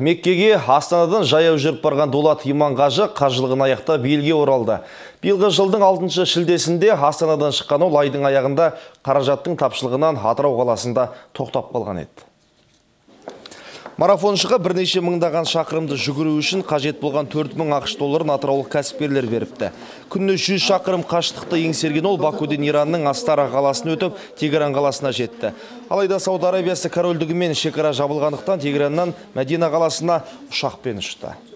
Меккеге Астанадан жаяу жүріп барған Дулат Иманғажы қажылығын аяқтап елге оралды. Биылғы жылдың 6 шілдесінде Астанадан шыққан ол айдың аяғында қаражаттың тапшылығынан Атырау қаласында тоқтап қалған еді. Марафоншыға бірнеше мыңдаған шақырымды жүгіру үшін қажет болған 4000 ақш долларын атыраулық кәсіпкерлер беріпті. Күніне 100 шақырым қашықтықты еңсерген ол Бакуден Иранның Астара қаласын өтіп, Тегеран қаласына жетті. Алайда Сауд Арабиясы корольдігімен шекара жабылғандықтан Тегераннан Мәдина қаласына ұшақпен ұшты.